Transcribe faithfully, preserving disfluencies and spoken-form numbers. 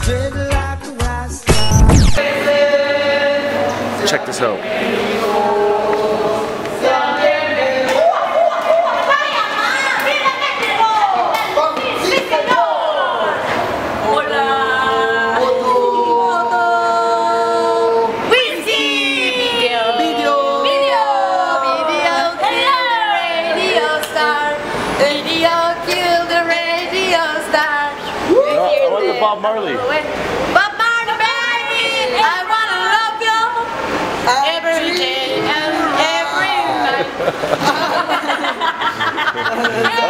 Check this out. Bob Marley. Bob Marley, baby, I wanna love you every day and every night.